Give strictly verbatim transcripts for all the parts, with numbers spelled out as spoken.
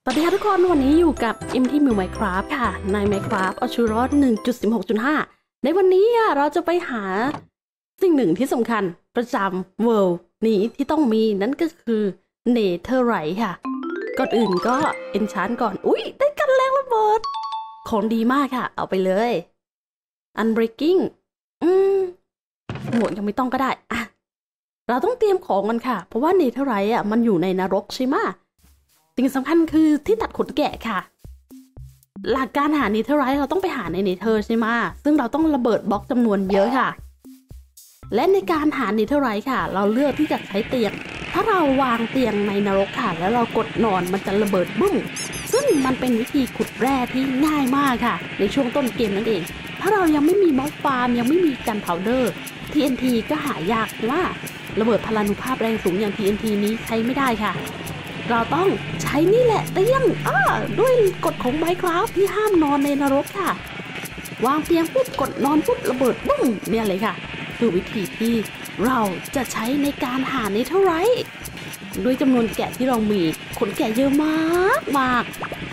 สวัสดีค่ะทุกคนวันนี้อยู่กับเอ็มที่มิว Minecraft ค่ะใน Minecraft เอาชีวิตรอด หนึ่งจุดสิบหกจุดห้า ในวันนี้เราจะไปหาสิ่งหนึ่งที่สำคัญประจำเวิลด์นี้ที่ต้องมีนั่นก็คือเนเธอร์ไรท์ค่ะก่อนอื่นก็เอนชานก่อนอุ๊ยได้กันแรงระเบิดของดีมากค่ะเอาไปเลยอันเบรกกิ้งอืมหมวกยังไม่ต้องก็ได้อะเราต้องเตรียมของกันค่ะเพราะว่าเนเธอร์ไรท์อ่ะมันอยู่ในนรกใช่ไหมสิ่งสำคัญคือที่ตัดขนแกะค่ะหลักการหาเนเธอร์ไรท์เราต้องไปหาในเนเธอร์ใช่ไหมซึ่งเราต้องระเบิดบล็อกจำนวนเยอะค่ะและในการหาเนเธอร์ไรท์ค่ะเราเลือกที่จะใช้เตียงถ้าเราวางเตียงในนรกค่ะแล้วเรากดนอนมันจะระเบิดบึ้มซึ่งมันเป็นวิธีขุดแร่ที่ง่ายมากค่ะในช่วงต้นเกมนั่นเองถ้าเรายังไม่มีม็อบฟาร์มยังไม่มีกันพาวเดอร์ ที เอ็น ที ก็หายากว่าระเบิดพลานุภาพแรงสูงอย่าง ที เอ็น ที นี้ใช้ไม่ได้ค่ะเราต้องใช้นี่แหละเตียงอ่าด้วยกฎของ Minecraft ที่ห้ามนอนในนรกค่ะวางเตียงปุ๊บกดนอนปุ๊บระเบิดบุ้มเนี่ยเลยค่ะคือวิธีที่เราจะใช้ในการหาเนเธอร์ไรท์ด้วยจำนวนแกะที่เรามีขนแกะเยอะมากมาก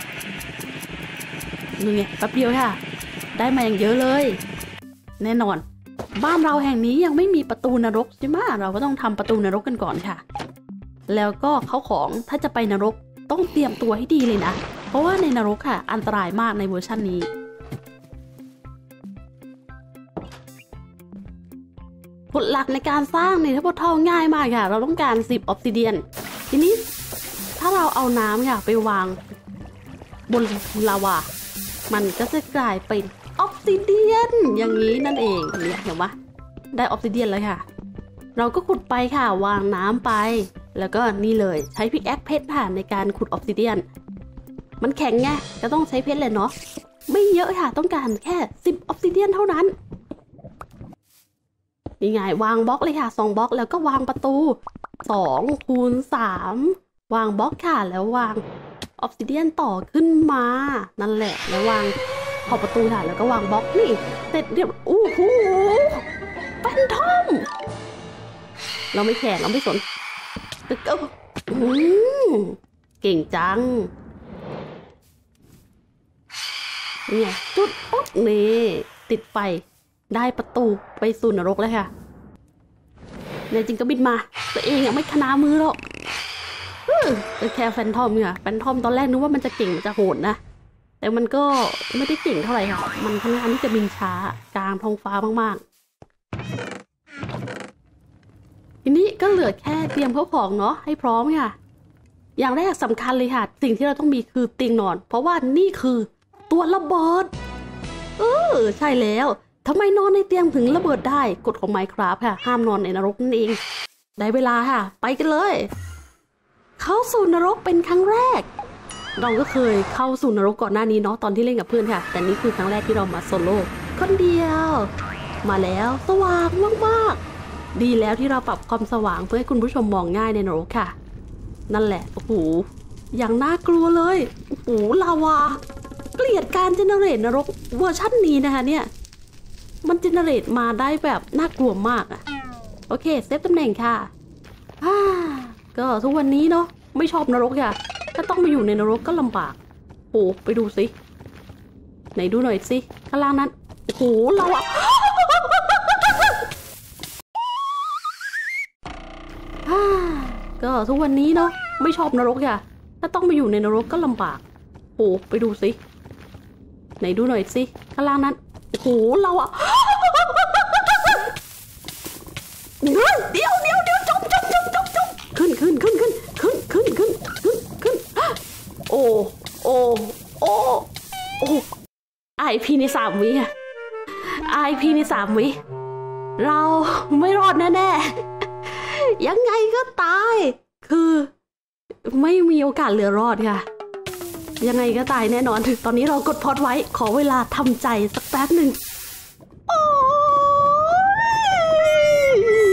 นี่ไงแป๊บเดียวค่ะได้มาอย่างเยอะเลยแน่นอนบ้านเราแห่งนี้ยังไม่มีประตูนรกใช่ไหมเราก็ต้องทำประตูนรกกันก่อนค่ะแล้วก็เข้าของถ้าจะไปนรกต้องเตรียมตัวให้ดีเลยนะเพราะว่าในนรกค่ะอันตรายมากในเวอร์ชันนี้กฎหลักในการสร้างในทัพพอร์ทัลง่ายมากค่ะเราต้องการสิบออฟซิเดียนทีนี้ถ้าเราเอาน้ำค่ะไปวางบนลาวามันก็จะกลายเป็นออฟซิเดียนอย่างนี้นั่นเองเนี่ยเห็นไหมได้ออฟซิเดียนแล้วค่ะเราก็ขุดไปค่ะวางน้ำไปแล้วก็นี่เลยใช้พิกแอคเพชรค่ะในการขุดออฟซิเดียนมันแข็งไงก็ต้องใช้เพชรเลยเนาะไม่เยอะค่ะต้องการแค่สิบออฟซิเดียนเท่านั้นนี่ไงวางบล็อกเลยค่ะสองบล็อกแล้วก็วางประตูสองคูณสามวางบล็อกค่ะแล้ววางออฟซิเดียนต่อขึ้นมานั่นแหละแล้ววางขอบประตูค่ะแล้วก็วางบล็อกนี่เสร็จเรียบอู้หูแฟนทอมเราไม่แข่เราไม่สนตึกเอ้าเก่งจังนี่ไงจุดปุ๊บนี่ติดไฟได้ประตูไปสู่นรกเลยค่ะในจริงก็บินมาตัวเองอะไม่ขนามือหรอกแต่แค่แฟนทอมเนี่ยแฟนทอมตอนแรกนึกว่ามันจะเก่งมันจะโหดนะแต่มันก็ไม่ได้เก่งเท่าไหร่ค่ะมันค่อนข้างที่จะบินช้ากลางท้องฟ้ามากๆทีนี้ก็เหลือแค่เตรียมเข้าของเนาะให้พร้อมค่ะอย่างแรกสำคัญเลยค่ะสิ่งที่เราต้องมีคือเตียงนอนเพราะว่านี่คือตัวระเบิดเออใช่แล้วทำไมนอนในเตียงถึงระเบิดได้กฎของ Minecraft ค่ะห้ามนอนในนรกนั่นเองได้เวลาค่ะไปกันเลยเข้าสู่นรกเป็นครั้งแรกเราก็เคยเข้าสู่นรกก่อนหน้านี้เนาะตอนที่เล่นกับเพื่อนค่ะแต่นี่คือครั้งแรกที่เรามาโซโล่คนเดียวมาแล้วสว่างมากๆดีแล้วที่เราปรับความสว่างเพื่อให้คุณผู้ชมมองง่ายในนรกค่ะนั่นแหละโอ้โหอย่างน่ากลัวเลยโอ้โหลาวาเกลียดการเจเนเรตนรกเวอร์ชันนี้นะคะเนี่ยมันเจเนเรตมาได้แบบน่ากลัวมากอะโอเคเซฟตำแหน่งค่ะอ่าก็ทุกวันนี้เนาะไม่ชอบนรกค่ะถ้าต้องมาอยู่ในนรกก็ลำบากโอ้ไปดูสิไหนดูหน่อยสิข้างล่างนั้นโอ้โหเราอะก็ทุกวันนี้เนาะไม่ชอบนรกค่ะถ้าต้องมาอยู่ในนรกก็ลำบากโอ้ไปดูสิไหนดูหน่อยสิข้างล่างนั้นโอ้โหเราอะเดี๋ยวเดี๋ยวเดี๋ยวจบจบจบจบจบขึ้นขึ้นขึ้นขึ้นขึ้นขึ้นขึ้นขึ้นขึ้นโอ้โอ้โอ้โอ้ไอพีในสามวิอะไอพีในสามวิเราไม่รอดแน่ๆยังไงก็ตายคือไม่มีโอกาสเหลือรอดค่ะยังไงก็ตายแน่นอนตอนนี้เรากดพอดไว้ขอเวลาทำใจสักแป๊บหนึ่งโอ้ย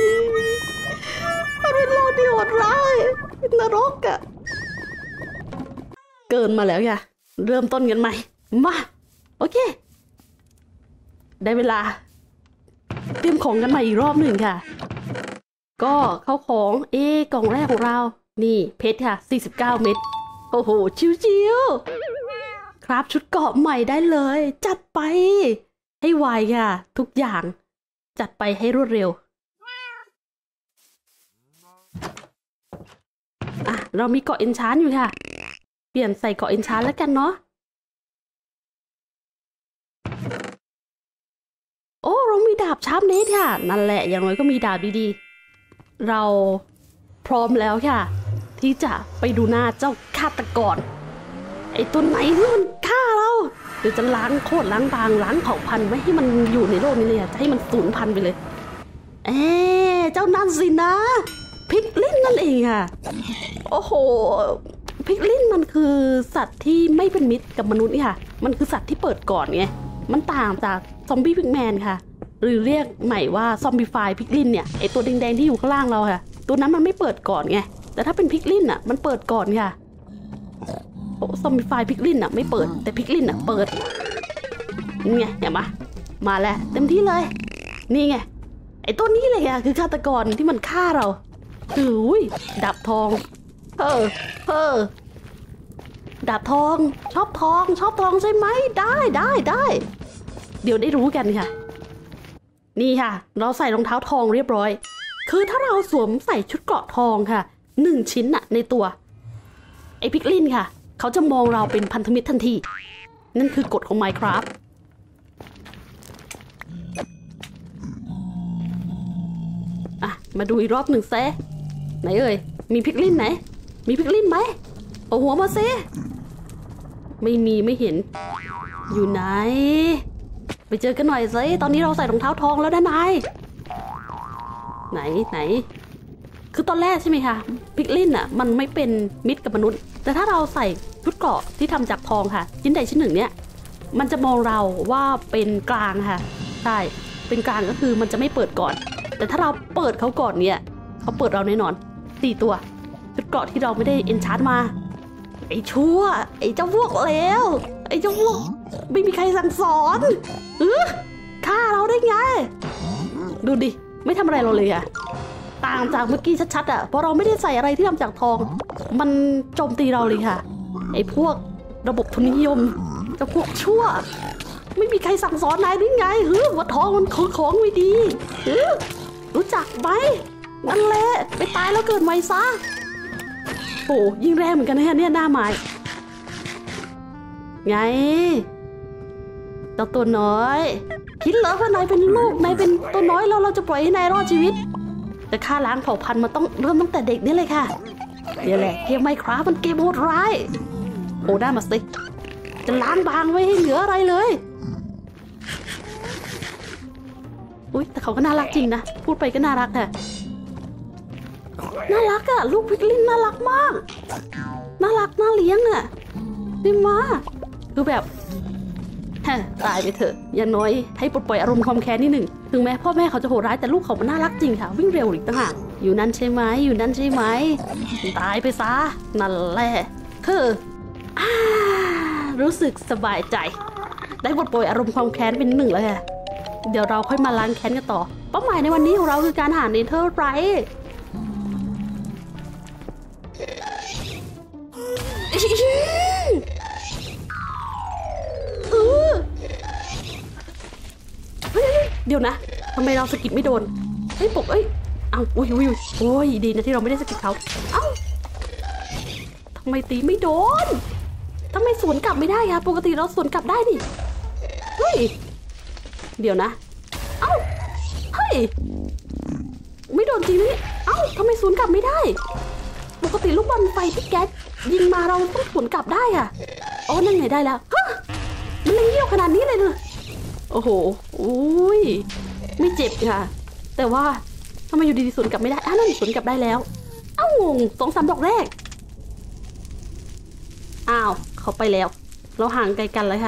มันเป็นโลกที่โหดร้ายนรกอะเกินมาแล้วค่ะเริ่มต้นกันใหม่มาโอเคได้เวลาเตรียมของกันใหม่อีกรอบหนึ่งค่ะก็เข้าของเอกล่องแรกของเรานี่เพชรค่ะสี่สิบเก้าเม็ดโโอ้โหชิวๆครับชุดเกราะใหม่ได้เลยจัดไปให้ไวค่ะทุกอย่างจัดไปให้รวดเร็วอ่ะเรามีเกาะเอนชานอยู่ค่ะเปลี่ยนใส่เกาะเอนชานแล้วกันเนาะโอ้เรามีดาบชาร์ปเนสค่ะนั่นแหละอย่างน้อยก็มีดาบดีๆเราพร้อมแล้วค่ะที่จะไปดูหน้าเจ้าฆาตกรไอ้ตัวไหนที่มันฆ่าเราเดี๋ยวจะล้างโคตรล้างบางล้างเผ่าพันธุ์ไม่ให้มันอยู่ในโลกนี้เลยจะให้มันสูญพันธุ์ไปเลยเอ๊เจ้านั่นสินะพิกลินนั่นเองค่ะโอ้โหพิกลินมันคือสัตว์ที่ไม่เป็นมิตรกับมนุษย์ค่ะมันคือสัตว์ที่เปิดก่อนไงมันต่างจากซอมบี้พิกแมนค่ะหรือเรียกใหม่ว่าซอมบี้ไฟพิกลินเนี่ยไอตัวแดงๆที่อยู่ข้างล่างเราค่ะตัวนั้นมันไม่เปิดก่อนไงแต่ถ้าเป็นพิกลินอ่ะมันเปิดก่อนค่ะโอ้ซอมบี้ไฟพิกลินอ่ะไม่เปิดแต่พิกลินอ่ะเปิดนี่ไงเห็นปะมาแล้วเต็มที่เลยนี่ไงไอตัวนี้เลยค่ะคือฆาตกรที่มันฆ่าเราอุ้ยดาบทองเออเออดาบทองชอบทองชอบทองใช่ไหมได้ได้ได้เดี๋ยวได้รู้กันค่ะนี่ค่ะเราใส่รองเท้าทองเรียบร้อยคือถ้าเราสวมใส่ชุดเกราะทองค่ะหนึ่งชิ้นน่ะในตัวไอพิกลินค่ะเขาจะมองเราเป็นพันธมิตรทันทีนั่นคือกฎของ Minecraft อ่ะมาดูอีกรอบหนึ่งแซะไหนเอ่ยมีพิกลินไหนมีพิกลินไหมเอาหัวมาซิไม่มีไม่เห็นอยู่ไหนไปเจอกันหน่อยสิตอนนี้เราใส่รองเท้าทองแล้วนะนายไหนไหนคือตอนแรกใช่ไหมคะพิกลินอ่ะมันไม่เป็นมิตรกับมนุษย์แต่ถ้าเราใส่ชุดเกราะที่ทำจากทองค่ะชิ้นใดชิ้นหนึ่งเนี่ยมันจะมองเราว่าเป็นกลางค่ะใช่เป็นกลางก็คือมันจะไม่เปิดก่อนแต่ถ้าเราเปิดเขาก่อนเนี่ยเขาเปิดเราแน่นอนสี่ตัวชุดเกราะที่เราไม่ได้เอนชาร์จมาไอ้ชั่วไอ้เจ้าพวกเลวไอ้เจ้าพวกไม่มีใครสั่งสอนเออฆ่าเราได้ไงดูดิไม่ทำอะไรเราเลยอะต่างจากเมื่อกี้ชัดๆอะเพราะเราไม่ได้ใส่อะไรที่ทำจากทองมันโจมตีเราเลยค่ะไอ้พวกระบบทุนนิยมเจ้าพวกชั่วไม่มีใครสั่งสอนนายได้ไงเฮ้ยว่าทองมันคือของไม่ดีเฮ้ยรู้จักไหมนั่นแหละไปตายแล้วเกิดใหม่ซะโอ้ยิ่งแรงเหมือนกันนะเนี่ยหน้าไม้ไงเจ้าตัวน้อยคิดเหรอว่านายเป็นลูกนายเป็นตัวน้อยแล้วเราจะปล่อยให้นายรอดชีวิตแต่ฆ่าล้างเผ่าพันธุ์มันต้องเริ่มตั้งแต่เด็กนี่เลยค่ะนี่แหละเกมไมน์คราฟต์มันเกมโหดร้ายโอ้ได้มาสิจะล้างบางไว้ให้เหลืออะไรเลยอุ้ยแต่เขาก็น่ารักจริงนะพูดไปก็น่ารักค่ะน่ารักอะลูกพิกลินน่ารักมากน่ารักน่าเลี้ยงอะดิมาคือแบบฮะตายไปเถอะอย่างน้อยให้ปลดปล่อยอารมณ์ความแค้นนิดหนึ่งถึงแม้พ่อแม่เขาจะโหดร้ายแต่ลูกเขามันน่ารักจริงค่ะวิ่งเร็วอีกต่างหากอยู่นั่นใช่ไหมอยู่นั่นใช่ไหมตายไปซะนั่นแหละคือรู้สึกสบายใจได้ปลดปล่อยอารมณ์ความแค้นเป็นหนึ่งแล้วค่ะเดี๋ยวเราค่อยมาล้างแค้นกันต่อเป้าหมายในวันนี้ของเราคือการหาเนเธอร์ไรท์เดี๋ยวนะทำไมเราสกิดไม่โดนเฮ้ยปกเอ้ยเอาอุ้ยอุ้ยโอ้ยดีนะที่เราไม่ได้สกิดเขาเอ้าทำไมตีไม่โดนทำไมสวนกลับไม่ได้คะปกติเราสวนกลับได้ดิเฮ้ยเดี๋ยวนะเอ้าเฮ้ยไม่โดนจริงนี่เอ้าทำไมสวนกลับไม่ได้ปกติลูกบอลไฟที่แก๊สยิงมาเราต้องสวนกลับได้อะอ๋อนั่นไงได้แล้วฮะมันเลี้ยวขนาดนี้เลยเลยโอ้โหอุ้ยไม่เจ็บค่ะแต่ว่าทำไมอยู่ดีๆสวนกลับไม่ได้อ่ะนั่นสวนกลับได้แล้วเอ้างงสองสามดอกแรกอ้าวเขาไปแล้วเราห่างไกลกันเลยค่ะ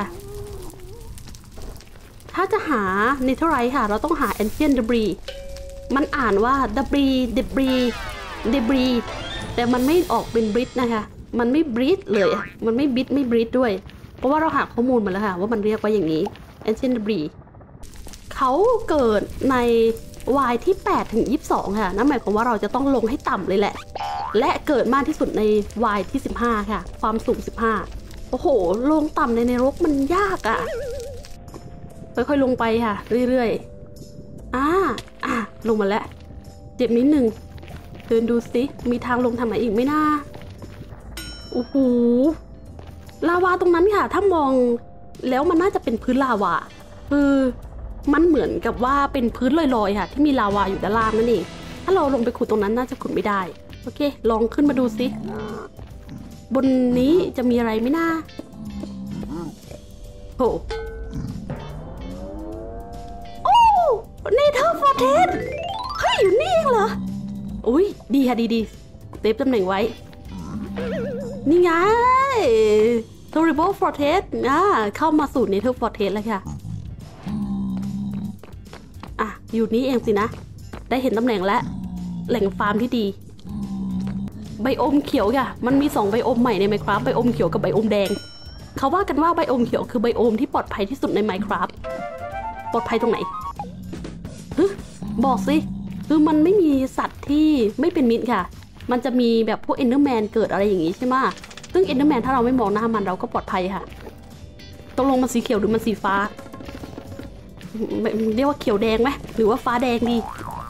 ถ้าจะหาเนเธอร์ไรท์ค่ะเราต้องหาแอนเชียนเดบรีมันอ่านว่าเดบรีเดบรีเดบรีแต่มันไม่ออกเป็นบริดนะคะมันไม่บริดเลยมันไม่บิดไม่บริดด้วยเพราะว่าเราหาข้อมูลมาแล้วค่ะว่ามันเรียกว่าอย่างนี้Ancient Debris เขาเกิดใน Y ที่แปดถึงยี่สิบสองค่ะนั่นหมายความว่าเราจะต้องลงให้ต่ำเลยแหละและเกิดมากที่สุดในวายที่สิบห้าค่ะความสูงสิบห้าโอ้โหลงต่ำในนรกมันยากอ่ะค่อยๆลงไปค่ะเรื่อยๆอ่าอ่ะลงมาแล้วเจ็บนิดนึงเดินดูสิมีทางลงทางไหนอีกไหมนะโอ้โหลาวาตรงนั้นค่ะถ้ามองแล้วมันน่าจะเป็นพื้นลาวาคือมันเหมือนกับว่าเป็นพื้นลอยๆค่ะที่มีลาวาอยู่ด้านล่างนั่นเองถ้าเราลงไปขุดตรงนั้นน่าจะขุดไม่ได้โอเคลองขึ้นมาดูสิบนนี้จะมีอะไรไหมนะโอ้โอ้เนเธอร์ฟอร์เทสเฮ้ยอยู่นี่เองเหรออุ้ยดีค่ะดีๆเซฟตำแหน่งไว้นี่ไง Terrible Fortress อ่าเข้ามาสู่ Nether Fortress แล้วค่ะอ่ะอยู่นี้เองสินะได้เห็นตำแหน่งและแหล่งฟาร์มที่ดีไบโอมเขียวค่ะมันมีสองไบโอมใหม่ใน Minecraft ไบโอมเขียวกับไบโอมแดงเขาว่ากันว่าไบโอมเขียวคือไบโอมที่ปลอดภัยที่สุดใน Minecraft ปลอดภัยตรงไหนฮึบอกสิคือมันไม่มีสัตว์ที่ไม่เป็นมิตรค่ะมันจะมีแบบพวกเอนเดอร์แมนเกิดอะไรอย่างนี้ใช่ไหมซึ่งเอนเดอร์แมนถ้าเราไม่มองหน้ามันเราก็ปลอดภัยค่ะตกลงมันสีเขียวหรือมันสีฟ้าเรียกว่าเขียวแดงไหมหรือว่าฟ้าแดงดี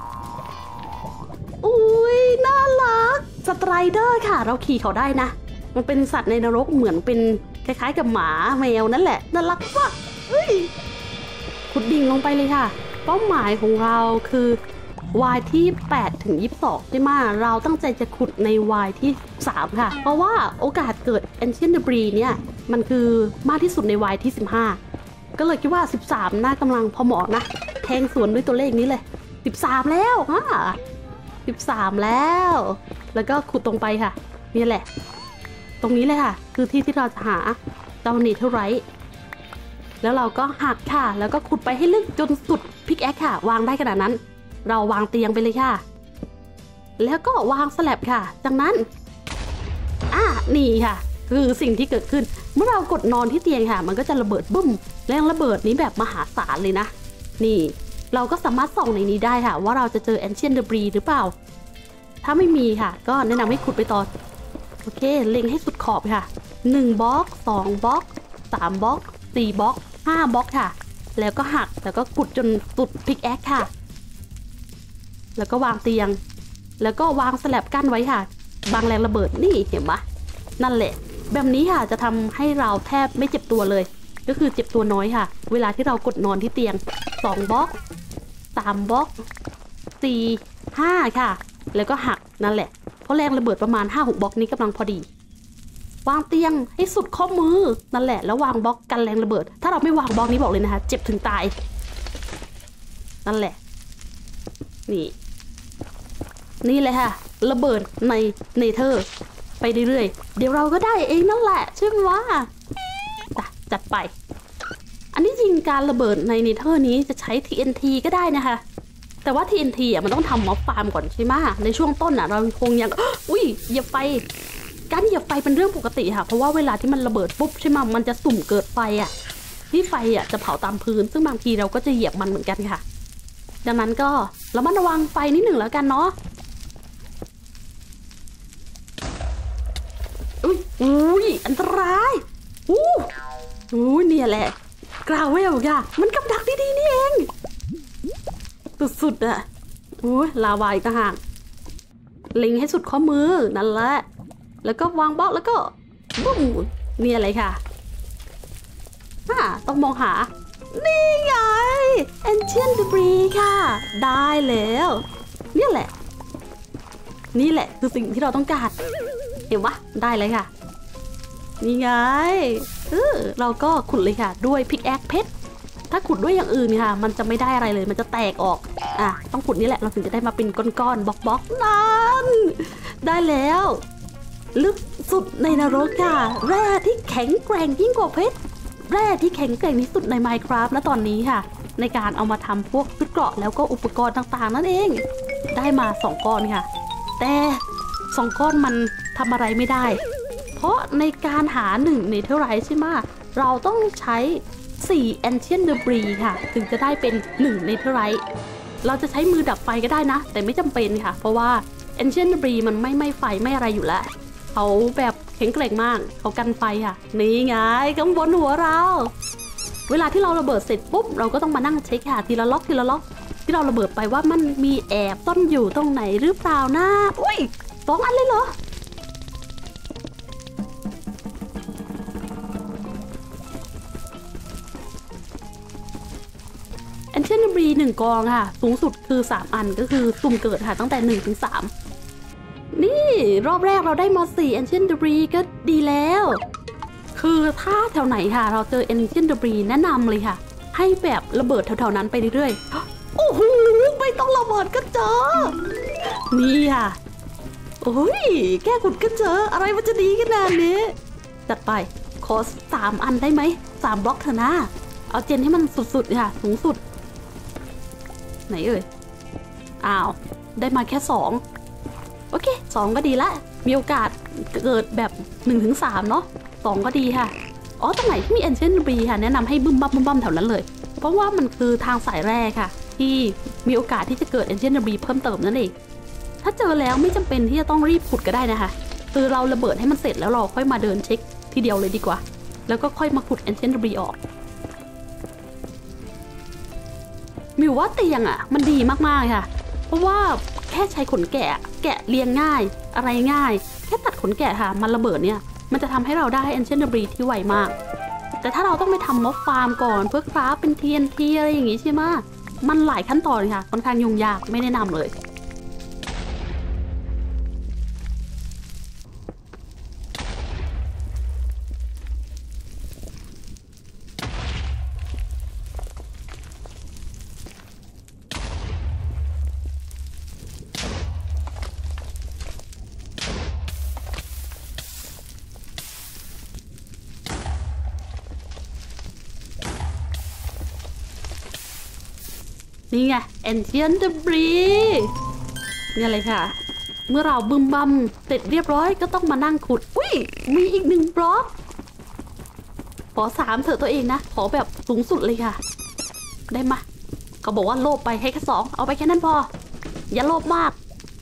อุ้ยน่ารักสไตรเดอร์ค่ะเราขี่เขาได้นะมันเป็นสัตว์ในนรกเหมือนเป็นคล้ายๆกับหมาแมวนั่นแหละน่ารักมากขุดดิ่งลงไปเลยค่ะเป้าหมายของเราคือวายที่แปดถึงยี่สิบสองใช่ไหมเราตั้งใจจะขุดในวายที่สามค่ะเพราะว่าโอกาสเกิด Ancient Debris เนี่ยมันคือมากที่สุดในวายที่สิบห้าก็เลยคิดว่าสิบสามน่ากำลังพอเหมาะนะแทงสวนด้วยตัวเลขนี้เลยสิบสามแล้วฮะสิบสามแล้วแล้วก็ขุดตรงไปค่ะนี่แหละตรงนี้เลยค่ะคือที่ที่เราจะหาเจ้าเนเธอร์ไรท์แล้วเราก็หักค่ะแล้วก็ขุดไปให้ลึกจนสุดพิกแอคค่ะวางได้ขนาดนั้นเราวางเตียงไปเลยค่ะแล้วก็วางสแลบค่ะจากนั้นอ่ะนี่ค่ะคือสิ่งที่เกิดขึ้นเมื่อเรากดนอนที่เตียงค่ะมันก็จะระเบิดบึ้มแรงระเบิดนี้แบบมหาศาลเลยนะนี่เราก็สามารถส่องในนี้ได้ค่ะว่าเราจะเจอ Ancient Debris หรือเปล่าถ้าไม่มีค่ะก็แนะนำให้ขุดไปต่อโอเคเล็งให้สุดขอบค่ะหนึ่งบล็อกสองบล็อกสามบล็อกสี่บล็อกห้าบล็อกค่ะแล้วก็หักแล้วก็ขุดจนสุดพิกแอคค่ะแล้วก็วางเตียงแล้วก็วางสแลบกั้นไว้ค่ะบางแรงระเบิดนี่เห็นไหมนั่นแหละแบบนี้ค่ะจะทำให้เราแทบไม่เจ็บตัวเลยก็คือเจ็บตัวน้อยค่ะเวลาที่เรากดนอนที่เตียงสองบล็อกสามบล็อกสี่ห้าค่ะแล้วก็หักนั่นแหละเพราะแรงระเบิดประมาณห้าหกบล็อกนี้กำลังพอดีวางเตียงให้สุดข้อมือนั่นแหละแล้ววางบล็อกกันแรงระเบิดถ้าเราไม่วางบล็อกนี้บอกเลยนะคะเจ็บถึงตายนั่นแหละนี่นี่เลยค่ะระเบิดในเนเธอร์ไปเรื่อยๆเดี๋ยวเราก็ได้เองนั่นแหละใช่ไหมวะจัดไปอันนี้จริงการระเบิดในเนเธอร์นี้จะใช้ ที เอ็น ที ก็ได้นะคะแต่ว่า ที เอ็น ที อ่ะมันต้องทำม็อบฟาร์มก่อนใช่ไหมในช่วงต้นอ่ะเราคงยังอุ้ยเหยียบไฟการเหยียบไฟเป็นเรื่องปกติค่ะเพราะว่าเวลาที่มันระเบิดปุ๊บใช่ไหมมันจะสุ่มเกิดไฟอ่ะที่ไฟอ่ะจะเผาตามพื้นซึ่งบางทีเราก็จะเหยียบมันเหมือนกันค่ะดังนั้นก็ระมัดระวังไฟนิดหนึ่งแล้วกันเนาะอุ้ยอุ้ยอันตรายอู้อู้เนี่ยแหละกราวเวลค่ะมันกับดักดีๆนี่เองสุดๆอะอู้ลาวาอีกต่างหากเล็งให้สุดข้อมือนั่นแหละแล้วก็วางบล็อกแล้วก็บุ้มนี่อะไรค่ะอ่าต้องมองหานี่ไง Ancient Debris ค่ะได้แล้วนี่แหละนี่แหละคือสิ่งที่เราต้องการเห็นปะได้เลยค่ะนี่ไงเออเราก็ขุดเลยค่ะด้วยพิกแอคเพชรถ้าขุดด้วยอย่างอื่นค่ะมันจะไม่ได้อะไรเลยมันจะแตกออกอ่ะต้องขุดนี่แหละเราถึงจะได้มาเป็นก้อนๆบล็อกๆนั่นได้แล้วลึกสุดในนรกค่ะแร่ที่แข็งแกร่งยิ่งกว่าเพชรแร่ที่แข็งแกร่งที่สุดใน Minecraft และตอนนี้ค่ะในการเอามาทำพวกชุดเกราะแล้วก็อุปกรณ์ต่างๆนั่นเองได้มาสองก้อนค่ะแต่สองก้อนมันทำอะไรไม่ได้เพราะในการหาหนึ่งเนเธอร์ไรท์ใช่ไหมเราต้องใช้สี่ Ancient Debris ค่ะถึงจะได้เป็นหนึ่งเนเธอร์ไรท์เราจะใช้มือดับไฟก็ได้นะแต่ไม่จำเป็นค่ะเพราะว่า Ancient Debris มันไม่ไม่ไฟไม่อะไรอยู่แล้วเขาแบบแข็งแกร่งมากเขากันไฟค่ะนี่ไงข้างบนหัวเราเวลาที่เราระเบิดเสร็จปุ๊บเราก็ต้องมานั่งเช็คค่ะทีละล็อกทีละล็อกที่เราระเบิดไปว่ามันมีแอบซ่อนอยู่ตรงไหนหรือเปล่านะอุ้ยสองอันเลยเหรอAncient Debris หนึ่งกองค่ะสูงสุดคือสามอันก็คือสุ่มเกิดค่ะตั้งแต่หนึ่งถึงสามนี่รอบแรกเราได้มาสี่ Ancient Debris ก็ดีแล้วคือถ้าแถวไหนค่ะเราเจอ Ancient Debris แนะนำเลยค่ะให้แบบระเบิดแถวๆนั้นไปเรื่อยๆโอ้โหไม่ต้องระเบิดก็เจอนี่ค่ะโอ้ยแก้ขุดก็เจออะไรมันจะดีขนาดนี้จัดไปขอสามอันได้ไหมสามบล็อกเถอะนะเอาเจนให้มันสุดๆค่ะสูงสุดไหนเอ่ยอ้าวได้มาแค่สองโอเคสองก็ดีละมีโอกาสเกิดแบบ หนึ่งถึงสาม เนาะสองก็ดีค่ะอ๋อตรงไหนที่มี Ancient Debris ค่ะแนะนำให้บึ้มบั้มบึ้มบั้มแถวนั้นเลยเพราะว่ามันคือทางสายแร่ค่ะที่มีโอกาสที่จะเกิด Ancient Debris เพิ่มเติมนั่นเองถ้าเจอแล้วไม่จำเป็นที่จะต้องรีบขุดก็ได้นะคะคือเราระเบิดให้มันเสร็จแล้วเราค่อยมาเดินเช็คทีเดียวเลยดีกว่าแล้วก็ค่อยมาขุด Ancient Debris ออกมิวว่าเตียงอ่ะมันดีมากๆค่ะเพราะว่าแค่ใช้ขนแกะแกะเรียงง่ายอะไรง่ายแค่ตัดขนแกะค่ะมันระเบิดเนี่ยมันจะทำให้เราได้ Ancient Debris ที่ไวมากแต่ถ้าเราต้องไปทำม็อบฟาร์มก่อนเพื่อคราฟเป็น ที เอ็น ที อะไรอย่างงี้ใช่ไหมมันหลายขั้นตอนค่ะค่อนข้างยุ่งยากไม่แนะนำเลยนี่ไง Ancient Debris นี่เลยค่ะเมื่อเราบึมบัมเสร็จเรียบร้อยก็ต้องมานั่งขุดอุ้ยมีอีกหนึ่งบล็อกขอสามเถอะตัวเองนะขอแบบสูงสุดเลยค่ะได้มาเขาบอกว่าโลภไปให้แค่สองเอาไปแค่นั้นพออย่าโลภมาก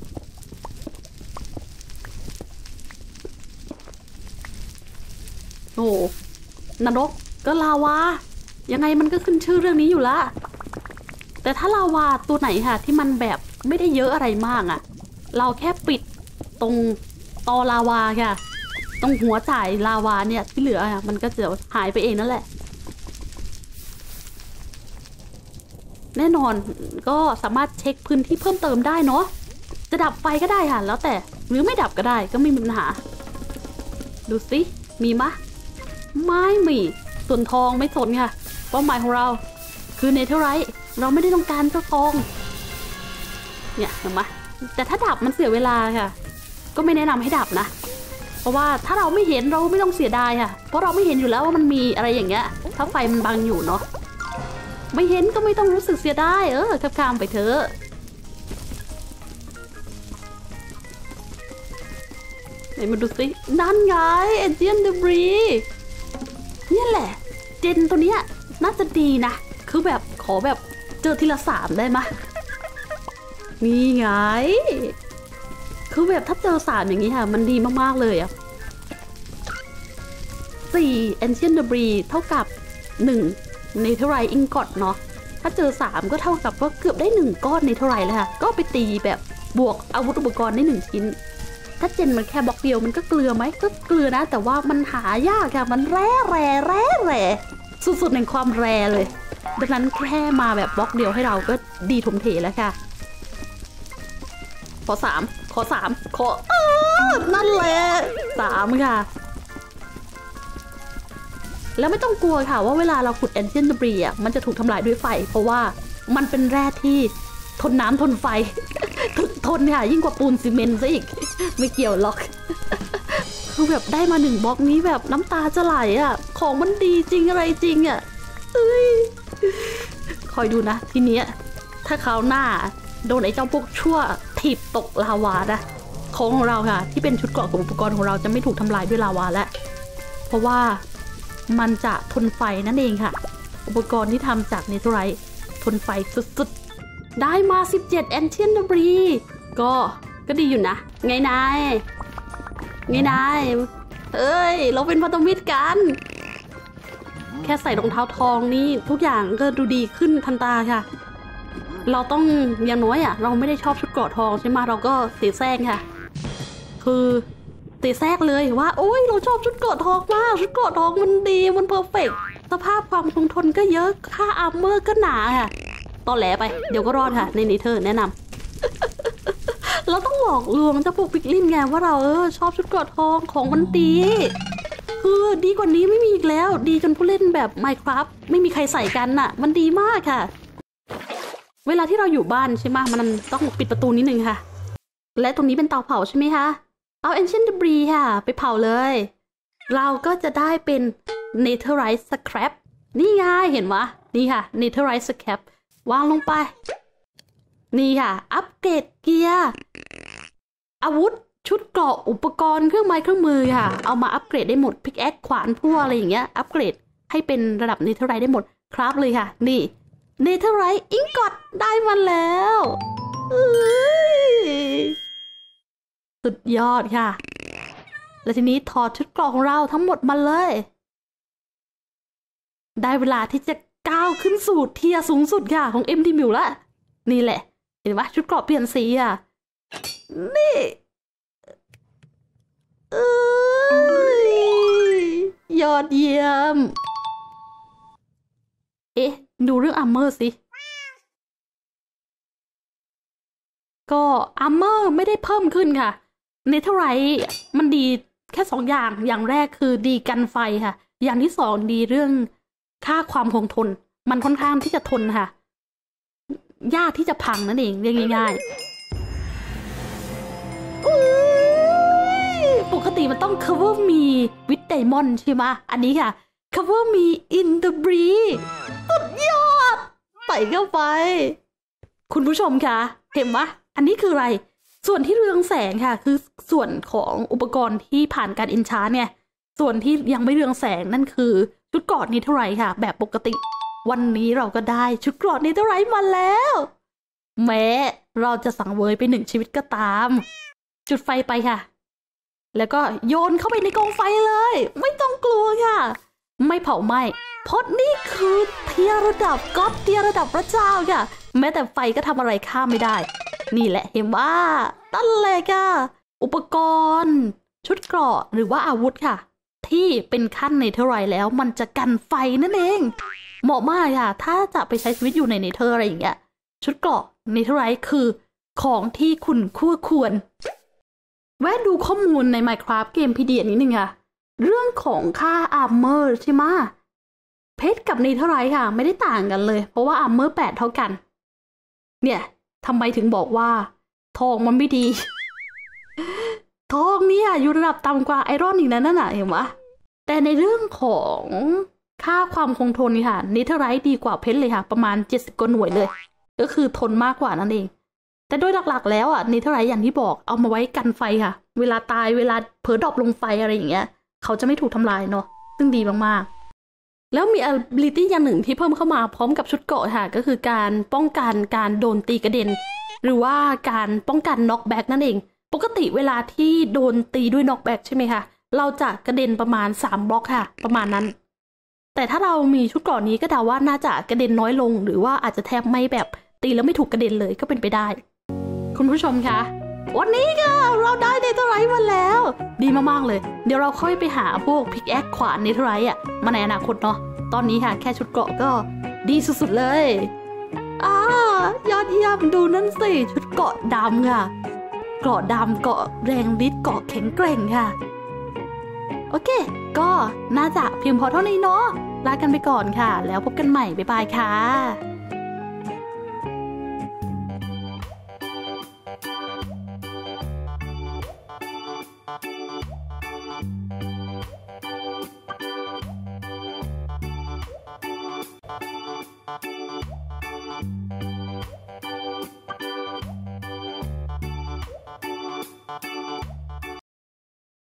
โอ้นรกก็ลาวายังไงมันก็ขึ้นชื่อเรื่องนี้อยู่ละแต่ถ้าลาวาตัวไหนค่ะที่มันแบบไม่ได้เยอะอะไรมากอะเราแค่ปิดตรงตอลาวาค่ะตรงหัวจ่ายลาวาเนี่ยที่เหลืออะมันก็จะหายไปเองนั่นแหละแน่นอนก็สามารถเช็คพื้นที่เพิ่มเติมได้เนาะจะดับไฟก็ได้ค่ะแล้วแต่หรือไม่ดับก็ได้ก็ไม่มีปัญหาดูสิมีมะไม่มีส่วนทองไม่สนค่ะเป้าหมายของเราคือเนเธอร์ไรท์เราไม่ได้ต้องการเจ้าทองเนี่ยเห็นไหมแต่ถ้าดับมันเสียเวลาค่ะก็ไม่แนะนำให้ดับนะเพราะว่าถ้าเราไม่เห็นเราไม่ต้องเสียดายค่ะเพราะเราไม่เห็นอยู่แล้วว่ามันมีอะไรอย่างเงี้ยถ้าไฟมันบังอยู่เนาะไม่เห็นก็ไม่ต้องรู้สึกเสียดายเออข้ามไปเถอะไหนมาดูสินั่นไง Ancient Debris เนี่ยแหละเจนตัวเนี้ยน่าจะดีนะคือแบบขอแบบเจอทีละสามได้ไหมนี่ไงคือแบบถ้าเจอสามอย่างนี้ค่ะมันดีมากๆเลยอ่ะสี่ Ancient Debris เท่ากับหนึ่ง Netherite Ingot เนาะถ้าเจอสามก็เท่ากับว่าเกือบได้หนึ่งก้อน Netherite แล้วค่ะก็ไปตีแบบบวกอาวุธอุปกรณ์ได้หนึ่งชิ้นถ้าเจนมันแค่บล็อกเดียวมันก็เกลือไหมก็เกลือนะแต่ว่ามันหายากค่ะมันแร่แร่แร่แร่สุดๆในความแร่เลยดังนั้นแค่มาแบบบล็อกเดียวให้เราก็ดีถมเถแล้วค่ะขอสามขอสามขอเออนั่นแหละสามค่ะแล้วไม่ต้องกลัวค่ะว่าเวลาเราขุด Ancient Debris อ่ะมันจะถูกทำลายด้วยไฟเพราะว่ามันเป็นแร่ที่ทนน้ำทนไฟถึกทนค่ะยิ่งกว่าปูนซีเมนต์ซะอีกไม่เกี่ยวหรอกคือแบบได้มาหนึ่งบล็อกนี้แบบน้ำตาจะไหลอ่ะของมันดีจริงอะไรจริงอ่ะเอ้ยคอยดูนะทีเนี้ยถ้าคราวหน้าโดนไอ้เจ้าพวกชั่วถีบตกลาวานะของของเราค่ะที่เป็นชุดเกราะกับอุปกรณ์ของเราจะไม่ถูกทำลายด้วยลาวาแล้วเพราะว่ามันจะทนไฟนั่นเองค่ะอุปกรณ์ที่ทำจากเนเธอร์ไรท์ทนไฟสุดๆได้มาสิบเจ็ด Ancient Debris ก็ก็ดีอยู่นะไงนายไงนายเอ้ยเราเป็นพันธมิตรกันแค่ใส่รองเท้าทองนี่ทุกอย่างก็ดูดีขึ้นทันตาค่ะเราต้องอย่างน้อยอ่ะเราไม่ได้ชอบชุดเกราะทองใช่ไหมเราก็เสียแซงค่ะคือเสียแซกเลยว่าโอ้ยเราชอบชุดเกราะทองมากชุดเกราะทองมันดีมันเพอร์เฟกต์สภาพความคงทนก็เยอะค่าอาร์เมอร์ก็หนาค่ะตอแหลไปเดี๋ยวก็รอดค่ะในนี้เธอแนะนำ เราต้องหลอกลวงเจ้าพวกพิกลินไงว่าเราเออชอบชุดเกราะทองของมันดีคือดีกว่านี้ไม่มีอีกแล้วดีจนผู้เล่นแบบ Minecraft ไม่มีใครใส่กันน่ะมันดีมากค่ะเวลาที่เราอยู่บ้านใช่ไหมมันต้องปิดประตูนิดนึงค่ะและตรงนี้เป็นเตาเผาใช่ไหมคะเอา Ancient Debris ค่ะไปเผาเลยเราก็จะได้เป็น Netherite Scrap นี่ไงเห็นวะนี่ค่ะ Netherite Scrap วางลงไปนี่ค่ะอัปเกรดเกียร์อาวุธชุดเกราะอุปกรณ์เครื่องไม้เครื่องมือค่ะเอามาอัปเกรดได้หมดพิกแอคขวานพั่วอะไรอย่างเงี้ยอัปเกรดให้เป็นระดับ Netherite ได้หมดครับเลยค่ะนี่ Netherite Ingot ได้มาแล้วสุดยอดค่ะแล้วทีนี้ถอดชุดเกราะของเราทั้งหมดมาเลยได้เวลาที่จะก้าวขึ้นสู่เทียร์สูงสุดค่ะของ เอ็ม ที มิวละนี่แหละเห็นไหมชุดเกราะเปลี่ยนสีอ่ะนี่เอ้ยยอดเยี่ยมเอ๊ะดูเรื่องอาร์เมอร์สิก็อาร์เมอร์ไม่ได้เพิ่มขึ้นค่ะเนเธอร์ไรท์มันดีแค่สองอย่างอย่างแรกคือดีกันไฟค่ะอย่างที่สองดีเรื่องค่าความคงทนมันค่อนข้างที่จะทนค่ะยากที่จะพังนั่นเองเรียกง่ายๆปกติมันต้อง cover me with diamond ใช่ไหมอันนี้ค่ะ cover me in the breeze สุดยอดใส่เข้าไปคุณผู้ชมคะเห็นไหมอันนี้คืออะไรส่วนที่เรืองแสงค่ะคือส่วนของอุปกรณ์ที่ผ่านการอินชาร์เนี่ยส่วนที่ยังไม่เรืองแสงนั่นคือชุดเกราะนี้เท่าไหร่ค่ะแบบปกติวันนี้เราก็ได้ชุดเกราะนี้เท่าไหร่มาแล้วแม้เราจะสังเวยไปหนึ่งชีวิตก็ตามจุดไฟไปค่ะแล้วก็โยนเข้าไปในกองไฟเลยไม่ต้องกลัวค่ะไม่เผาไหม้เพราะนี่คือเทียร์ระดับก็อดเทียร์ระดับพระเจ้าค่ะแม้แต่ไฟก็ทำอะไรข้ามไม่ได้นี่แหละเห็นว่าตั้นเลยค่ะอุปกรณ์ชุดเกราะหรือว่าอาวุธค่ะที่เป็นขั้นในเท่าไรแล้วมันจะกันไฟนั่นเองเหมาะมากค่ะถ้าจะไปใช้ชีวิตอยู่ในเนเธอร์อะไรอย่างเงี้ยชุดเกราะเนเธอร์ไรคือของที่คุณคู่ควรแวะดูข้อมูลใน Minecraft เกมพีเดียนิดนึงค่ะเรื่องของค่าอาร์เมอร์ใช่ไหมเพชรกับเนเธอร์ไรค่ะไม่ได้ต่างกันเลยเพราะว่าอาร์เมอร์แปดเท่ากันเนี่ยทำไมถึงบอกว่าทองมันไม่ดี ทองเนี่ยอยู่ระดับต่ำกว่าไอรอนอีกนั่นน่ะเห็นไหมแต่ในเรื่องของค่าความคงทนนี่ค่ะเนเธอร์ไรท์ดีกว่าเพชรเลยค่ะประมาณเจ็ดสิบกว่าหน่วยเลยก็คือทนมากกว่านั่นเองแต่โดยหลักๆแล้วอ่ะเนเธอร์ไรท์อย่างที่บอกเอามาไว้กันไฟค่ะเวลาตายเวลาเผลอดรอปลงไฟอะไรอย่างเงี้ยเขาจะไม่ถูกทำลายเนาะซึ่งดีมากๆแล้วมี ability อย่างหนึ่งที่เพิ่มเข้ามาพร้อมกับชุดเกราะค่ะก็คือการป้องกันการโดนตีกระเด็นหรือว่าการป้องกันน็อกแบ็กนั่นเองปกติเวลาที่โดนตีด้วยน็อกแบ็กใช่ไหมคะเราจะกระเด็นประมาณสามบล็อกค่ะประมาณนั้นแต่ถ้าเรามีชุดเกราะนี้ก็เดาว่าน่าจะกระเด็นน้อยลงหรือว่าอาจจะแทบไม่แบบตีแล้วไม่ถูกกระเด็นเลยก็เป็นไปได้คุณผู้ชมคะวันนี้ก็เราได้เนเธอร์ไรท์มาแล้วดีมากๆเลยเดี๋ยวเราค่อยไปหาพวกพิกแอคขวานเนเธอร์ไรท์อ่ะมาในอนาคตเนาะตอนนี้ค่ะแค่ชุดเกราะก็ดีสุดๆเลยอ่ายอดเยี่ยมดูนั่นสิชุดเกราะดำค่ะเกราะดำเกราะแรงฤทธิ์เกราะแข็งแกร่งค่ะโอเคก็น่าจะเพียงพอเท่านี้เนาะลากันไปก่อนค่ะแล้วพบกันใหม่บ๊ายบายค่ะ